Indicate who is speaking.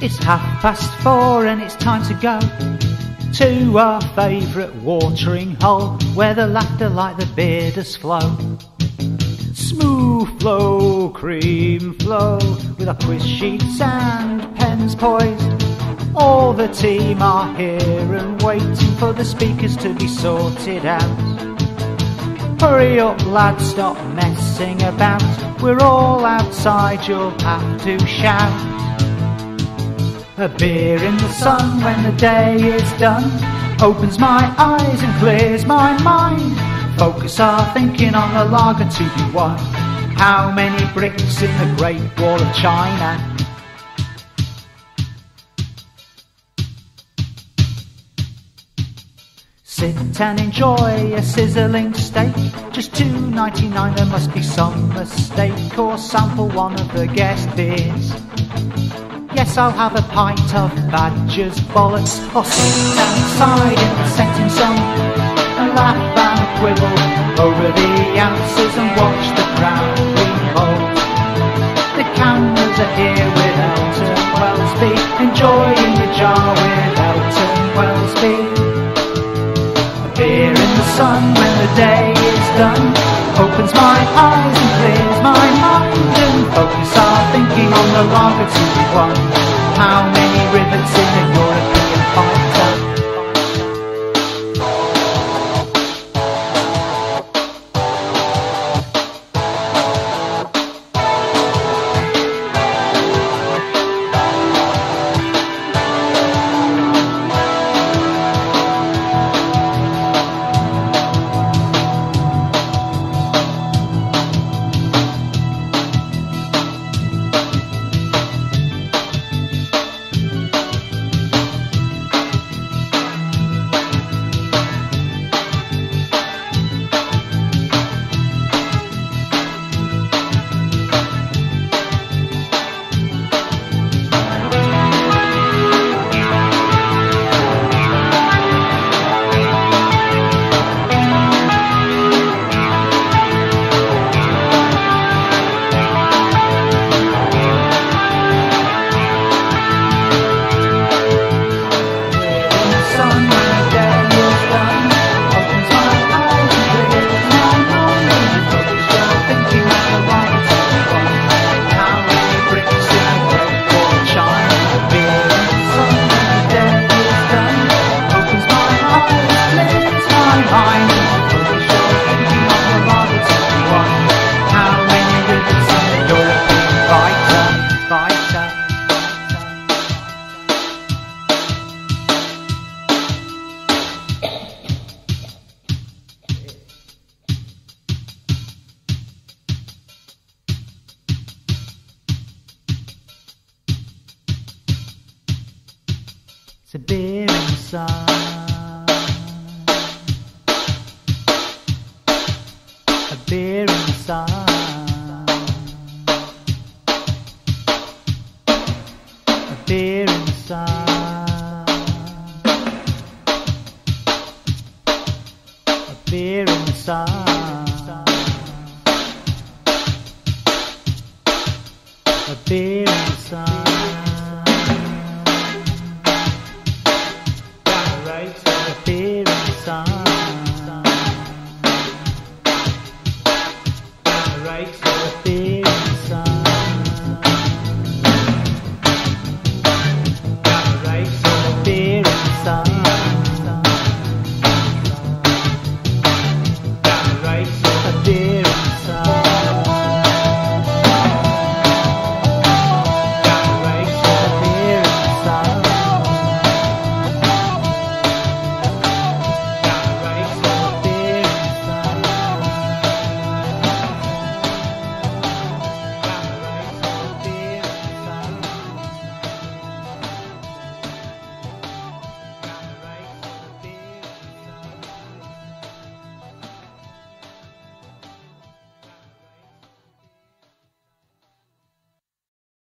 Speaker 1: It's 4:30 and it's time to go to our favourite watering hole, where the laughter like the beer does flow. Smooth flow, cream flow, with our quiz sheets and pens poised. All the team are here and waiting for the speakers to be sorted out. Hurry up lads, stop messing about, we're all outside, you'll have to shout. A beer in the sun when the day is done opens my eyes and clears my mind. Focus our thinking on the lager to be won. How many bricks in the Great Wall of China? Sit and enjoy a sizzling steak, just $2.99, there must be some mistake. Or sample one of the guest beers. Yes, I'll have a pint of Badger's bollocks, or sit outside in the setting sun and laugh and quibble over the ounces and watch the crowd remold. The cameras are here with Elton Wellesby, enjoying the jar with Elton Wellesby. A beer in the sun when the day is done opens my eyes and clears my mind, and focus our thinking on the lager to be won. How many rivets in a European fighter? It's a beer in the sun. A beer in the sun. A beer in the sun. A beer in the sun. A beer in the sun.